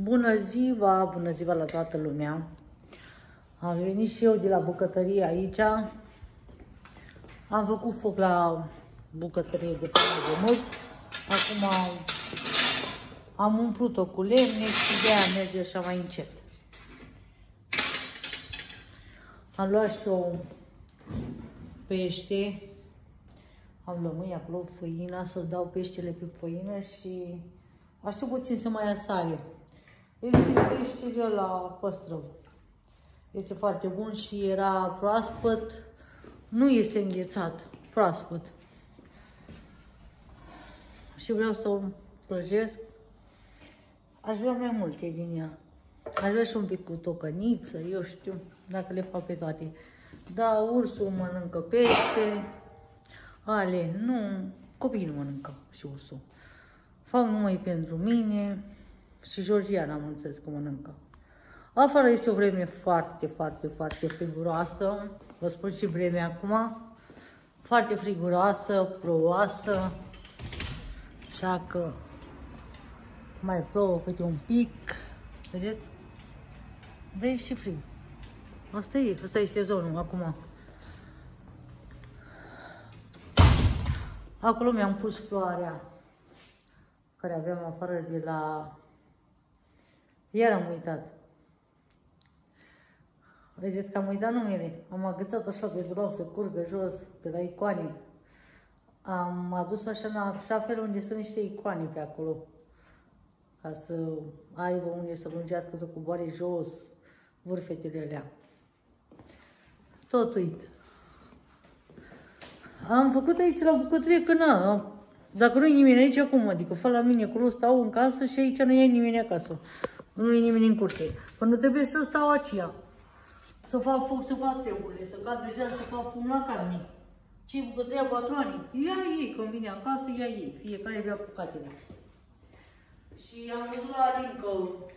Bună ziua la toată lumea. Am venit și eu de la bucătărie aici. Am făcut foc la bucătărie de până de mult. Acum am umplut-o cu lemne și de-aia merge așa mai încet. Am luat și o pește. Am lămâi acolo, făina, să dau peștele pe făină și aștept puțin să mai ia sare. Este peștele la păstrăv. Este foarte bun și era proaspăt. Nu este înghețat, proaspăt. Și vreau să o prăjesc. Aș vrea mai multe din ea. Aș vrea și un pic cu tocăniță, eu știu, dacă le fac pe toate. Da, ursul mănâncă pește. Ale, nu, copiii nu mănâncă și ursul. Fac numai pentru mine și Georgiana am înțeles că mănâncă. Afară este o vreme foarte friguroasă. Vă spun și vremea acum. Foarte friguroasă, plouoasă. Așa că mai plouă câte un pic. Vedeți? Dă și frig. Asta e sezonul acum. Acolo mi-am pus floarea care aveam afară de la... Iar am uitat. Vedeți că am uitat numele. Am agățat așa pe dulap să curgă jos de la icoane. Am adus așa în așa fel unde sunt niște icoane pe acolo. Ca să aibă unde să lungească, să coboare jos vârfetele alea. Tot uit. Am făcut aici la bucătărie că na, dacă nu e nimeni aici, cum? Adică fă la mine acolo, stau în casă și aici nu e nimeni acasă. Nu e nimeni în curte. Până trebuie să stau aici. Să fac foc, să fac treburile, să cad deja, să fac fum la carne. Ce-i bucătăria patroanei? Ia ei, când vine acasă, ia ei. Fiecare vrea bucatele. Și am văzut la Alin că...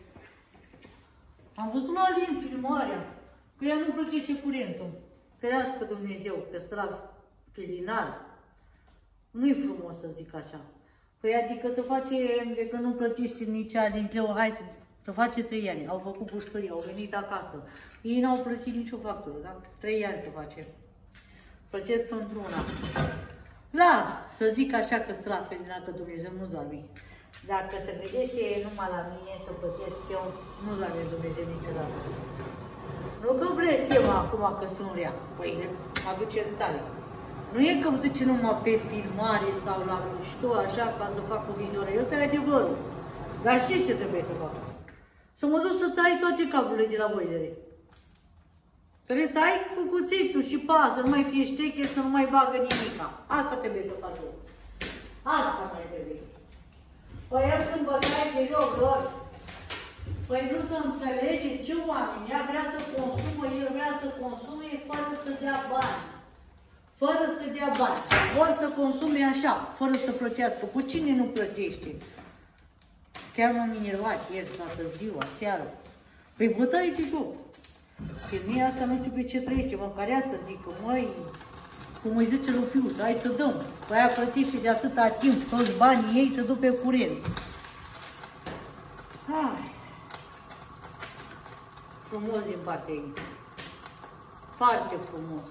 Am văzut la Alin filmarea. Că ea nu plătește curentul. Ferească Dumnezeu, că stă la filinar. Nu-i frumos să zic așa. Păi adică să face, de că nu plătește nici Alin leu, hai să face 3 ani. Au făcut pușcării, au venit acasă. Ei n-au plătit nicio factură, da? 3 ani să face. Plătesc într-una. Las, să zic așa că stă la felinar, că Dumnezeu nu doarme. Dacă se gândește numai la mine să plătesc eu, nu doarme Dumnezeu niciodată. Nu că blestem acum că sunt rea. Păi, mă aduceți tare. Nu e că duce numai pe filmare sau la mușto, așa, ca să fac o vizioare. Ăsta e adevărul. Dar știți ce trebuie să fac? Să mă duc să tai toate cablurile de la boilere. Să le tai cu cuțitul și să nu mai fie șteche, să nu mai bagă nimica. Asta trebuie să fac eu. Asta mai trebuie. Păi eu sunt bătaie de loc lor. Păi nu să înțelege ce oameni. Ea vrea să consumă, el vrea să consume fără să dea bani. Fără să dea bani. Ori să consume așa, fără să plătească. Cu cine nu plătește? Chiar m-am enervat ieri, toată ziua, seara. Păi bătaie de joc. Femeia asta nu știu pe ce trăiește, măcar să zică, măi, cum îi zice lui fiu, hai să dăm. Păi aia plătește de atâta timp, toți banii ei se duc pe curent. Hai. Frumos din partea ei. Foarte frumos.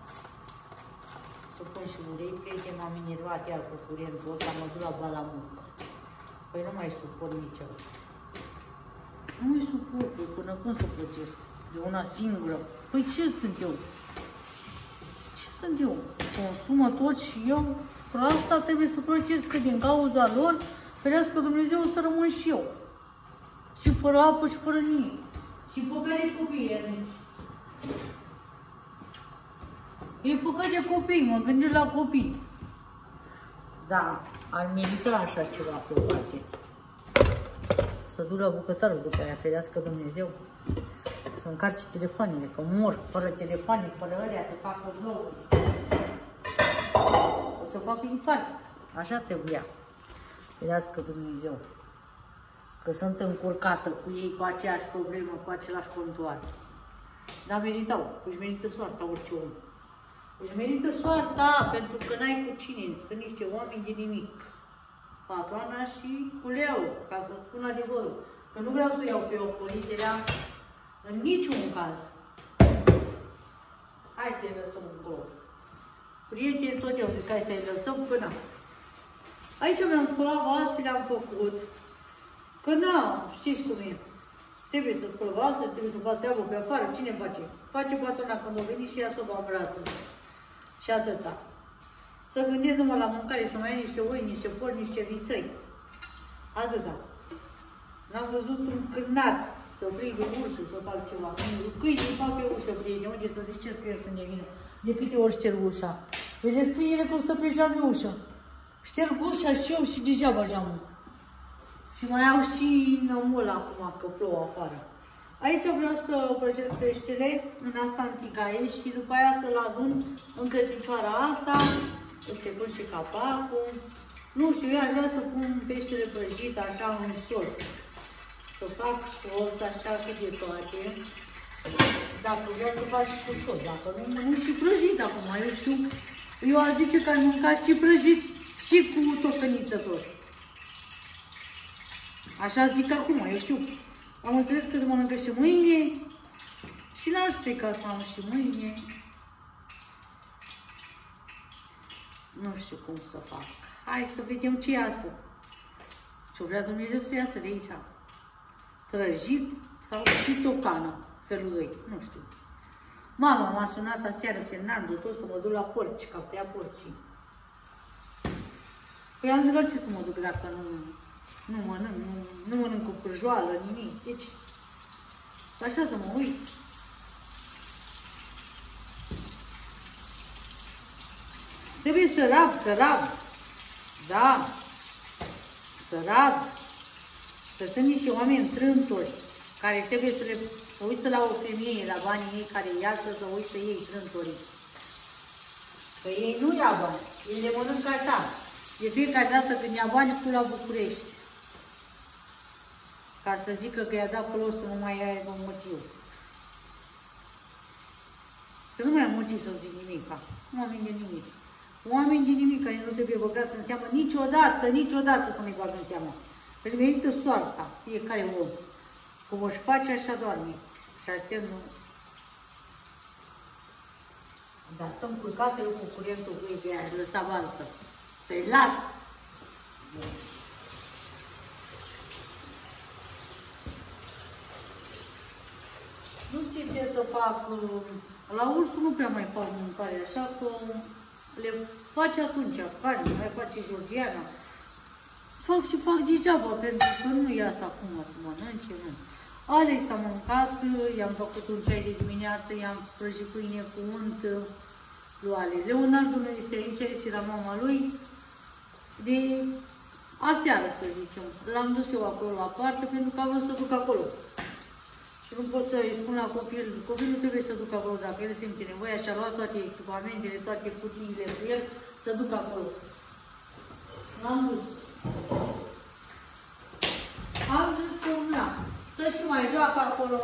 Să pun și ulei, prieten, m-am enervat iar cu curentul ăsta, mă duc la balamurc. Păi nu mai suport nici eu. Nu mai suport, până când să plătesc? De una singură. Păi ce sunt eu? Ce sunt eu? Consumă tot și eu? Pe asta trebuie să plătesc, că din cauza lor, ferească Dumnezeu să rămân și eu. Și fără apă și fără nimic. Și păcări de copii, nici. E păcat de copii, mă gândesc la copii. Da, ar merita așa ceva pe o parte. Să duc la bucătarul după aia, ferească Dumnezeu. Să încarci telefoanele, că mor fără telefoane, fără ălea, să facă vloguri. O să fac infarct. Așa trebuia. Ferească Dumnezeu. Că sunt încurcată cu ei, cu aceeași problemă, cu același contoar. Dar meritau. Își merită soarta orice om. Își merită soarta pentru că n-ai cu cine. Sunt niște oameni de nimic. Patroana și cu leu, ca să spun adevărul. Că nu vreau să iau pe o părintelea în niciun caz. Hai să-i lăsăm încolo. Prietenii tot eu zic, hai să-i lăsăm până. Aici mi-am spălat vasele, am făcut. Că nu, știți cum e. Trebuie să spăl vasele, trebuie să fac treabă pe afară. Cine face? Face patrona când o veni și ia soba în brață. Și atâta. Să gândesc numai la mâncare, să mai ai niște oi, niște porci, niște viței. Atâta. N-am văzut un cârnat să frigă ursul, să fac ceva. Câinii fac pe ușă, prieteni, unde să ziceți că el să ne vină. De câte ori șterg ușa. Vedeți câinile cum stă pe geam pe ușă. Șterg ușa și eu și degeaba geamul. Și mai au și nămul acum, că plouă afară. Aici vreau să prăjesc peștele, în asta antigaie și după aia să-l adun în căticioara asta. Se pun și capacul. Nu știu, eu aș vrea să pun peștele prăjit așa în sos. Să fac sos așa cât de toate. Dacă vreau să fac și cu sos, dacă nu mănânc și prăjit acum, eu știu. Eu aș zice că aș mânca și prăjit și cu tocăniță tot. Așa zic acum, eu știu. Am înțeles că se mănâncă și mâine și n-aș pleca să am și mâine. Nu știu cum să fac. Hai să vedem ce iasă. Ce-o vrea Dumnezeu să iasă de aici. Prăjit sau și tocană, felul 2, nu știu. Mama m-a sunat aseară, Fernando, tot să mă duc la porci, că tăia porcii. Păi am zis, ce să mă duc dacă nu mănânc cu prăjoală, nimic. Deci, așa să mă uit. Trebuie să rab. Da. Să rab. Că sunt niște oameni trântori care trebuie să le uită la o femeie, la banii ei care iasă, să uită ei trântorii. Că ei nu ia bani, ei le mănâncă așa. De fiecare dată când ia bani, cu la București. Ca să zică că i-a dat folos să nu mai aibă motiv. Să nu mai am motiv să zic nimica. Oameni de nimic. Oameni de nimic care nu trebuie băgați în seamă niciodată să nu-i bagă în seamă. Își merită soarta, fiecare om. Cum își face, așa doarme. Și astea nu... Dar stăm culcate eu cu curentul cu ei pe aia, lăsa baltă. Să-i las! Nu știu ce să fac. La ursul nu prea mai fac mâncare, așa că le face atunci carne, mai face Georgiana. Fac și fac degeaba, pentru că nu iasă acum să mănânce, nu. Alei s-a mâncat, i-am făcut un ceai de dimineață, i-am prăjit pâine cu unt lui Ale. Leonardo nu este aici, este la mama lui de aseară, să zicem. L-am dus eu acolo la parte pentru că am vrut să duc acolo. Și nu pot să-i spun la copil, copilul trebuie să duc acolo, dacă el simte nevoia și a luat toate echipamentele, toate cutiile cu el, să duc acolo. L-am dus. Am zis că na, să și mai joacă acolo.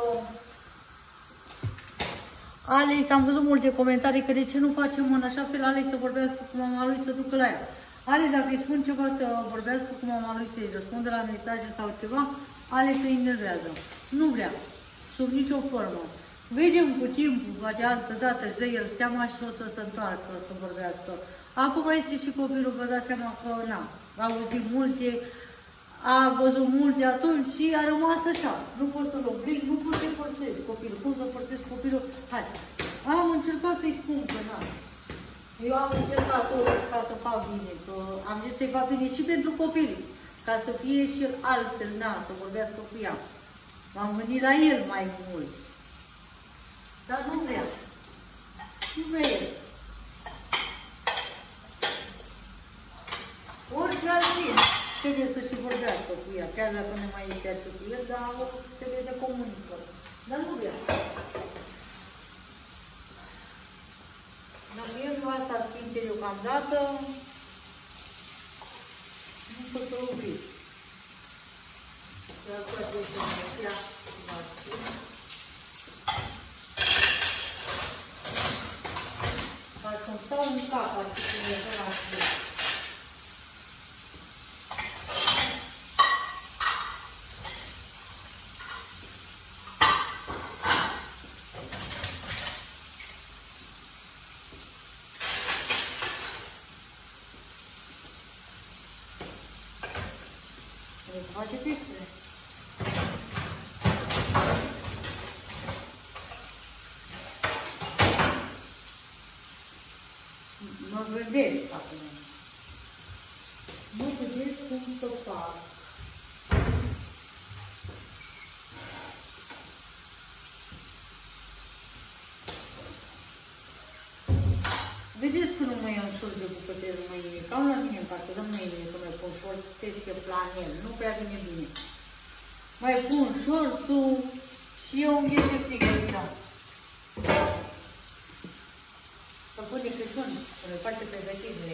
Alex, am văzut multe comentarii că de ce nu facem în așa fel Alex să vorbească cu mama lui să ducă la ea. Alex, dacă îi spun ceva să vorbească cu mama lui, să-i răspundă la mesaje sau ceva, Alex se enervează. Nu vrea. Sub nicio formă. Vedem cu timpul, de altă dată, își dă el seama și o să se întoarcă să vorbească. Acum este și copilul, vă dați seama că n-am. A auzit multe, a văzut multe atunci și a rămas așa. Nu pot să-l oblig, nu pot să-i forțez copilul. Cum să forțez copilul? Hai. Am încercat să-i spun că n-am. Eu am încercat tot ca să fac bine, că am zis să-i fac bine și pentru copilul. Ca să fie și altfel, na, să vorbească cu ea. M-am gândit la el mai mult. Dar nu vrea. Nu vrea el. Orice altfel trebuie să și vorbească cu ea, chiar dacă nu mai este acest cu el, dar trebuie să comunică. Dar nu vrea. Dacă el nu asta simte deocamdată, nu pot să-l oblig. Ca să-mi stau în cap, ar fi cum e de la zi. face peștele. Mă gândesc acum. Mă gândesc cum să fac. Vedeți că nu mai am șor de bucătărie, nu mai e. Cam la mine în parte, dar nu mai e că mai pun șorțul pe planel. Nu prea vine bine. Mai pun șorțul și eu îmi iese frig aici. Să pun de Crăciun, să le face pregătirile.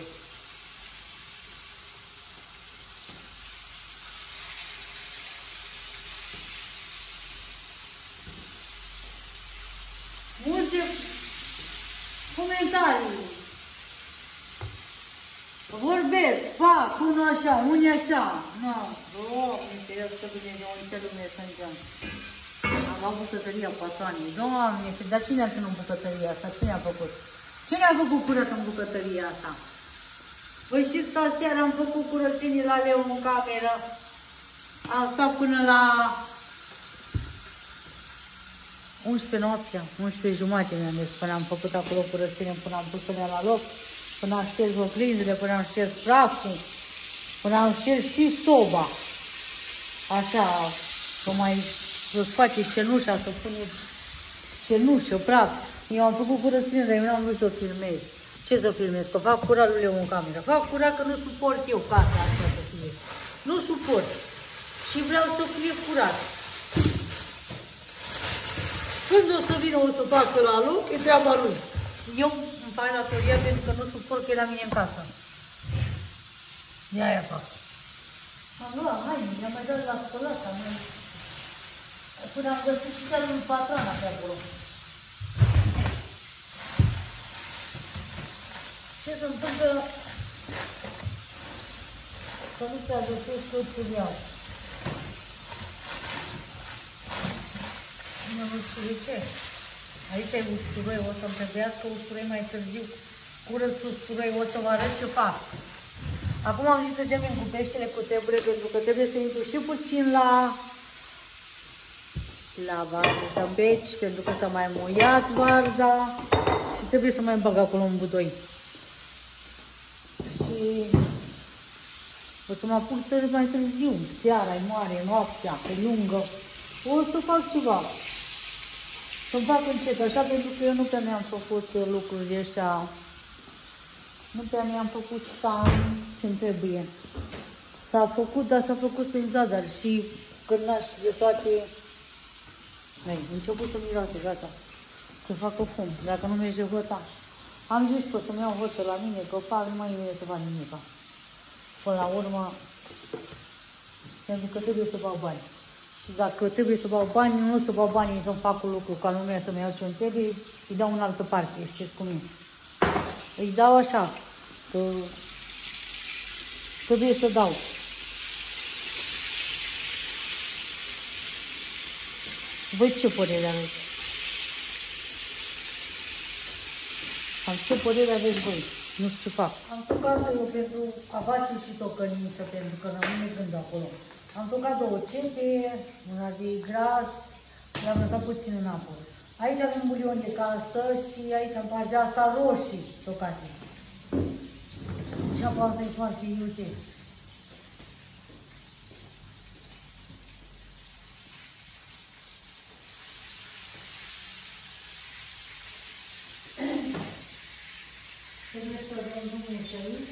Multe comentarii. Vorbesc, fac, unul așa, unii așa. Nu, Doamne, te iau să Dumnezeu, în ce lume să îngeam. Am luat bucătăria patroanii. Doamne, dar cine a ținut bucătăria asta? Cine a făcut? Cine a făcut curat în bucătăria asta? Vă știți că aseară am făcut curățenii la Leu în cameră. Am stat până la 11 noaptea, 11 jumate mi-am zis, până am făcut acolo curățenie, până am pus până la loc, până am șters oglinzile, până am șters praful, până am șters și soba. Așa, că mai să-ți face cenușa, să pune cenușă, praf. Eu am făcut curățenie, dar eu n-am vrut să o filmez. Ce să filmez? Că fac curat lui Leu în cameră. Fac curat că nu suport eu casa așa să fie. Nu suport. Și vreau să fie curat. Când o să vină, o să facă la loc, e treaba lui. Eu îmi fac datoria pentru că nu suport că e la mine în casă. De-aia fac. Am luat haine, mi-am mai dat la spălat, am mai... Până am găsit și chiar un patron pe acolo. Ce se întâmplă? Că nu se adăpesc tot cu ea. Mi-am usturoi. Aici e usturoi, o să-mi trebuiască usturoi mai târziu. Curăț usturoi, o să vă arăt ce fac. Acum am zis să termin cu peștele cu trebuie, pentru că trebuie să intru și puțin la varză, beci, pentru că s-a mai muiat varza și trebuie să mai bag acolo un budoi. Și o să mă apuc mai târziu, seara, e mare, noaptea, pe lungă. O să fac ceva. Să-mi fac încet, așa, pentru că eu nu prea mi-am făcut lucrurile ăștia. Nu prea mi-am făcut ce-mi trebuie. S-a făcut, dar s-a făcut prin zadar și cârnaș de toate. Ei, început să miroase, gata. Să facă fum, dacă nu merge hota. Am zis că să-mi iau hotă la mine, că fac, nu mai e să fac nimic. Până la urmă, pentru că trebuie să bag bani. Și dacă trebuie să bag bani, nu să bag banii să-mi fac un lucru, ca lumea să-mi iau ce-mi trebuie, îi dau în altă parte, știți cum e. Îi dau așa, că trebuie să dau. Voi ce părere aveți? Am ce părere aveți voi? Nu știu ce fac. Am tocat eu pentru a face și tocăniță, pentru că rămâne gând acolo. Am tocat două cepe, una de gras, le-am lăsat puțin în apă. Aici avem bulion de casă și aici am partea asta roșii tocate. Ceapa asta e foarte iute. Trebuie să vedem drumul și aici.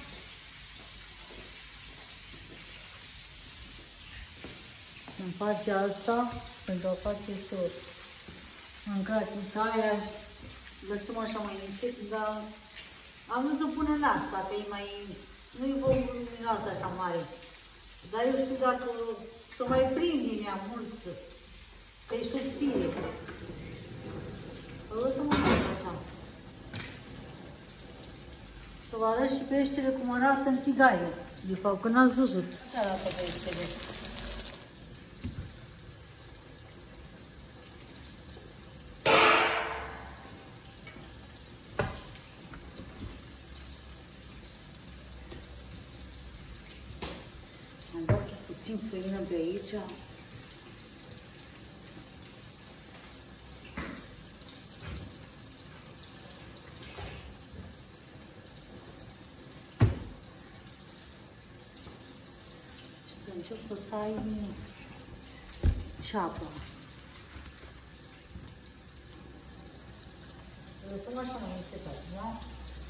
În partea asta, pentru a face sos. În gratița aia, lăsăm așa mai încet, dar am vrut să pun în asta, că e mai... nu-i volumul luminoasă așa mare. Dar eu știu dacă să mai prinde ea mult, că e subțire. O să mă fac așa. Să vă arăt și peștele cum arată în tigaie. De fapt, că n-ați văzut. Așa arată peștele. puțin făină pe aici. Și să încep să tai ceapa. Lăsăm așa mai încetat, da?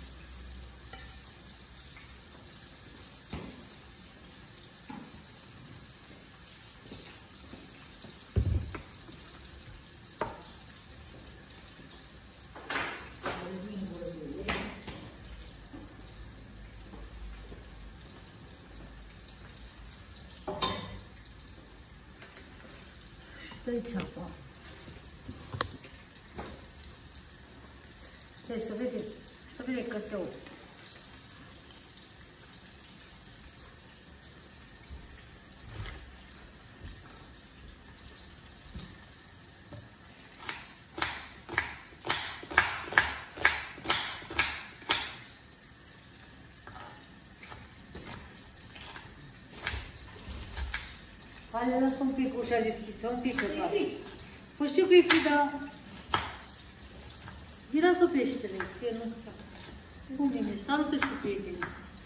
Dă-i ceapa. Stai, să vede că se aude. Hai, lasă un pic ușa deschisă, un pic. Păi știu că-i fi, dar... Mireasă peștele, că nu știu. Cum vine? Salută și prietenii.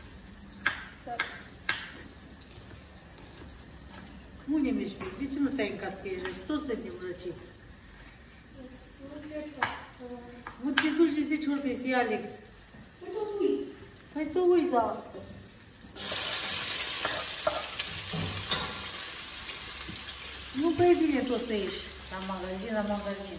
Unde mergi, pic? De ce nu stai în cască? Toți suntem răciți. Nu te duci de 10 ori pe zi, Alex. Păi tu uiți asta. Nu prea e bine tot să ieși la magazin.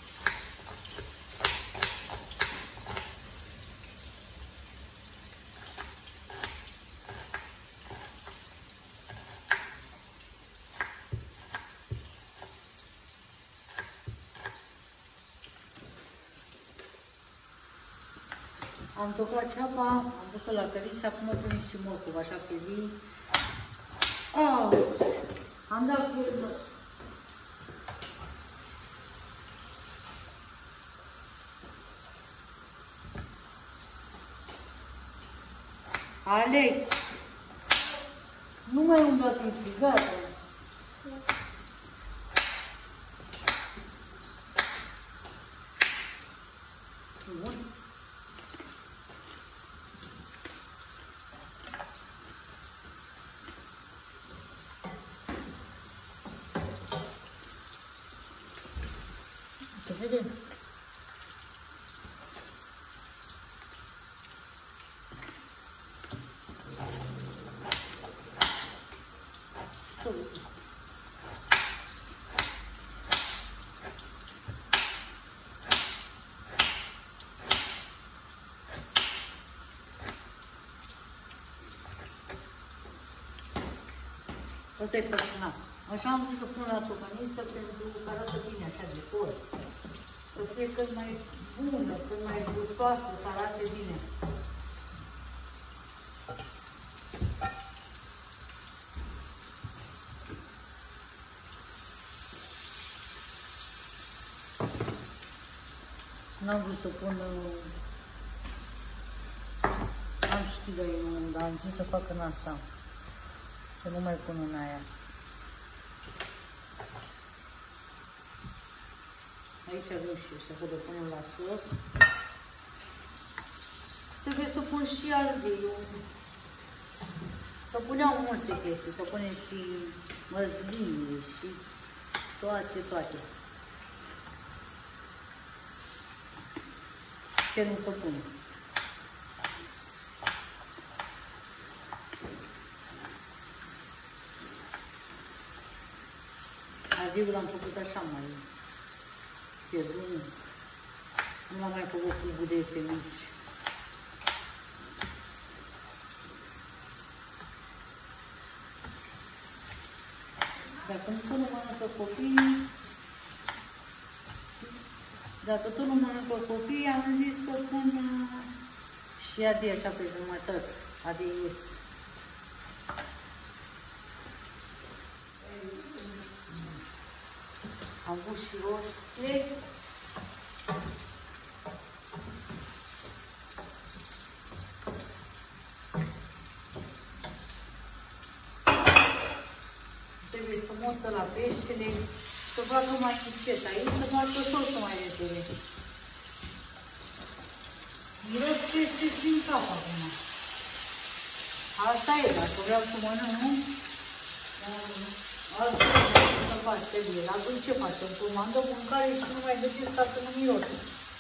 Am tocat ceapa, am pus-o la cărit și acum pun și morcov, așa pe zi. Am dat cu Alex, nu mai umbla în frigider. Bun. Să vedem. Asta e pătrânat. Așa am zis să pun la tocanistă pentru că arată bine așa de cor. Să fie cât mai bună, cât mai gustoasă, să arate bine. N-am vrut să pun... Am știut de ei, dar am zis să fac în asta. Să nu mai pun în aia. Aici nu știu, să văd, punem la sos. Trebuie să pun și ardei. Să puneau multe chestii, să punem și măsline și toate. Ce nu să pun. Aziul l-am făcut așa mai pierdut. Nu l-am mai făcut cu budete mici. Dacă tu nu mănâncă copiii, am zis să pun și adie așa pe jumătate, adie. Am pus și roșie. frumos la peștele, să facă mai încet aici, să facă sosul mai repede. Miros pește și în cap acum. Asta e, dacă vreau să mănânc, asta e să faci, trebuie. La dulce ce facem? Comandă mâncare și nu mai gătesc ca să nu miros.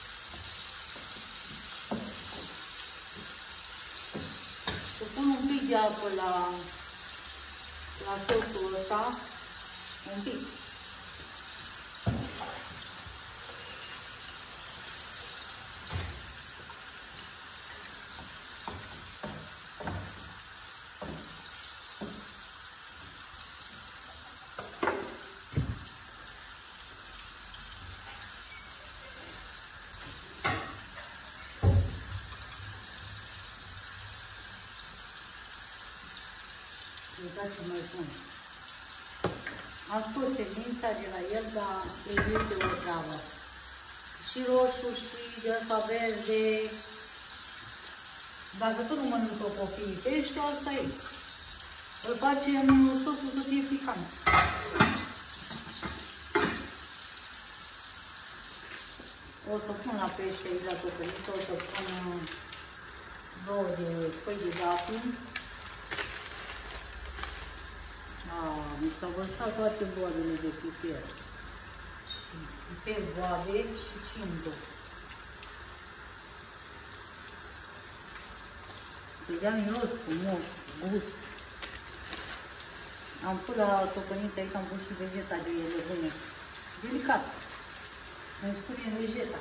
Să pun un pic de apă la sosul ăsta, un pic. Uitați ce mai pun. Am scos semința de la el, dar este o travă. Și roșu și de asta verde. Dacă tu nu mănâncă copiii pește, asta e. Îl facem sosul să fie picant. O să pun la pește aici la tocăniță, o să pun 2 de foi de dafin. Mi s-au vărsat toate boabele de piper. Și piper boabe și cimbru. Să dea miros frumos, gust. Am pus la tocăniță aici, am pus și vegeta de legune. Delicat. Îmi spune vegeta.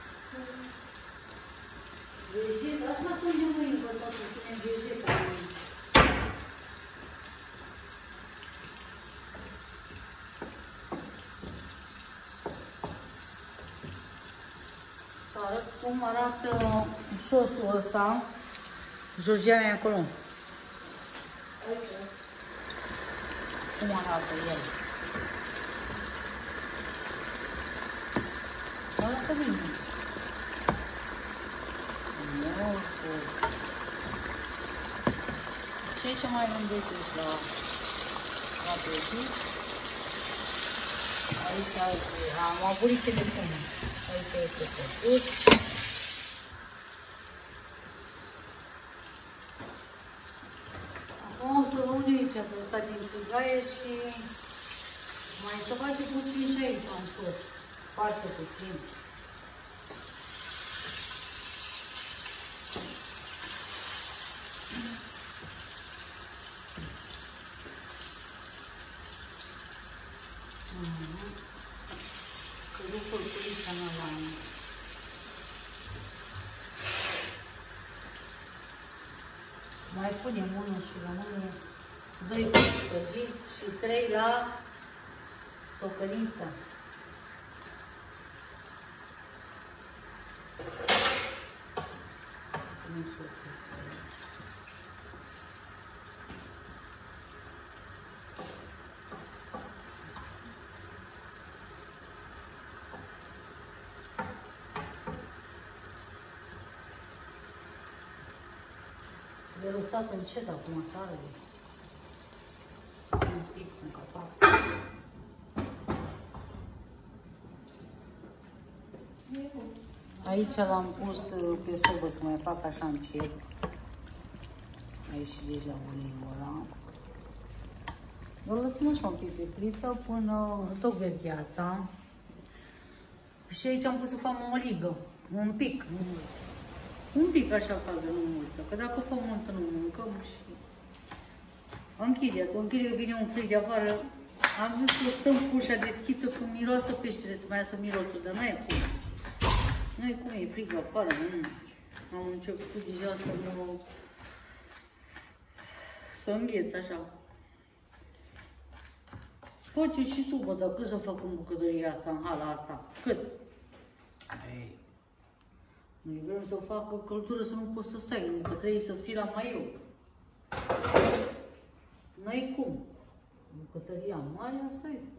Vegeta, asta punem mâini, vă tot punem vegeta. Să arăt cum arată sosul ăsta. Georgiana e acolo. Cum arată el? Arată bine. Ce mai gândesc la pești? Aici am aburit telefonul. Aici este făcut. Acum o să luăm de aici, pe ăsta din tigaie și mai să face puțin și aici am sos. Foarte puțin. Că nu furculița mea la mine. Mai punem unul și rămâne 2 pești prăjiți și 3 la tocăniță. Le-a lăsat încet acum soarele. Un pic în capac. Aici l-am pus pe sobă să mai fac așa încet. Aici și deja uleiul ăla. Îl lăsăm așa un pic pe plită până tot vergheața. Și aici am pus să fac o ligă. Un pic, nu mult. Un pic așa caldă, nu multă. Că dacă fac multă, nu mâncăm și... Închide, vine un frig de afară. Am zis să stăm cu ușa deschisă când miroasă peștele, să mai iasă mirosul, dar n-ai cum. Nu-i cum, e frig afară, nu. Am început deja să îngheț așa. Face și supă, dar cât să fac în bucătăria asta, în hala asta? Cât? Ei. Noi vrem să facă căldură să nu poți să stai, că trebuie să fii la maieu. N-ai cum. Bucătăria mare, asta e.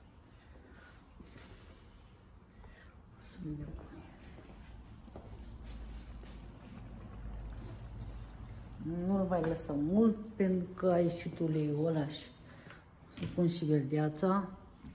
Să vedem cum e. Nu-l mai lăsa mult pentru că a ieșit uleiul ăla și Și pun și verdeața.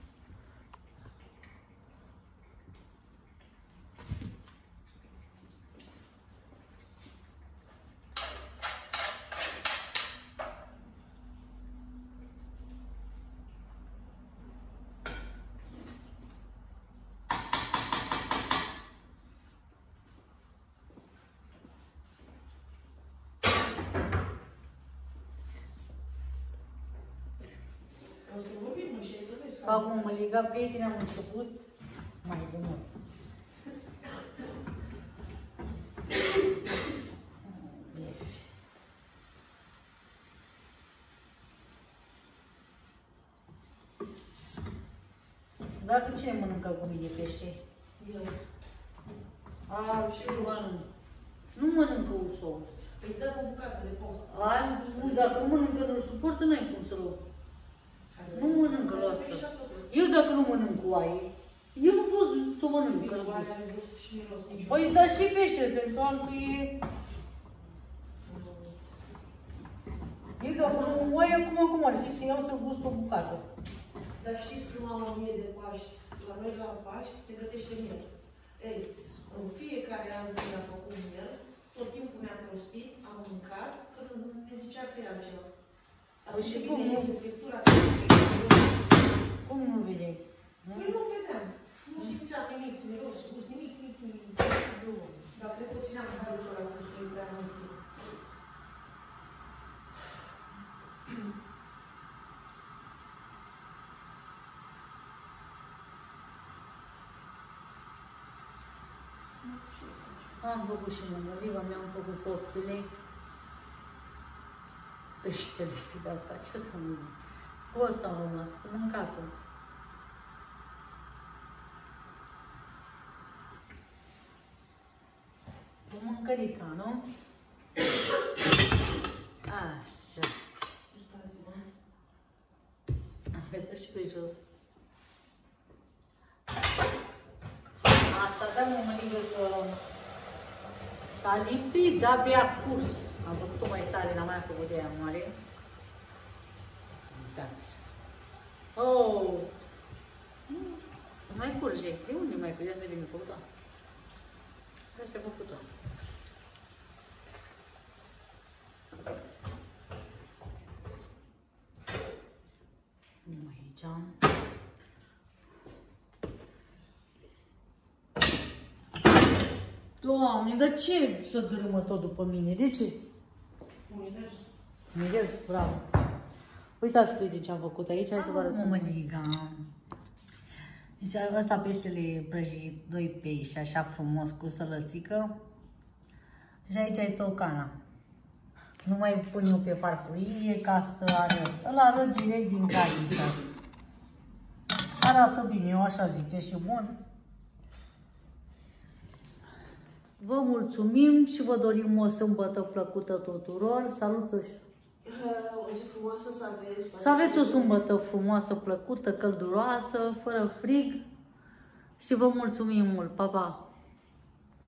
Acum mă lega prieteni, am început mai de mult. Dacă cine mănâncă cu mine pește? Eu. Și nu mănânc. Nu mănâncă usou. Îi dăm o bucată de poftă. Dacă nu mănâncă, nu-l suportă, n-ai cum să-l luăm. Nu mănâncă la asta. Eu dacă nu mănânc cu oaie, eu nu pot să o mănânc. Păi, dar și peștele, pentru că e... Eu dacă nu oaie, acum ar fi să iau să gust o bucată. Dar știți că mama mie de Paști, la noi la Paști se gătește miel. Ei, în fiecare an când am făcut miel, tot timpul ne-am prostit, am mâncat, că ne zicea că e altceva. Păi și cum nu? Cum nu vedeai? Păi nu vedeam. Nu simțeam nimic, miros, gust, nimic. Dar cred că țineam haluțul ăla gustului prea mult timp. Am făcut și mămăliga, mi-am făcut coftele, peștele și gata, ce să mănânc? Cu ăsta am rămas, cu mâncatul. Cu mâncărica, nu? Așa. Asta e și pe jos. Asta dă mămăligă că s-a lipit, de-abia curs. Am făcut-o mai tare, n-am mai făcut de aia mare. Uitați. Oh! Nu mai curge. De unde mai curge? Asta e bine făcută. Asta e făcută. Punem aici. Doamne, dar ce să dărâmă tot după mine? De ce? Univers. Univers, bravo. Uitați pe ce am făcut aici, hai să vă arăt mămăliga. Deci ăsta peștele prăjit, 2 pești, așa frumos, cu sălățică. Și aici e tocana. Nu mai pun eu pe farfurie ca să arăt. Îl arăt direct din caliță. Arată bine, eu așa zic, e și bun. Vă mulțumim și vă dorim o sâmbătă plăcută tuturor. Salută! O zi frumoasă să aveți. Să aveți o sâmbătă frumoasă, plăcută, călduroasă, fără frig și vă mulțumim mult. Pa, pa!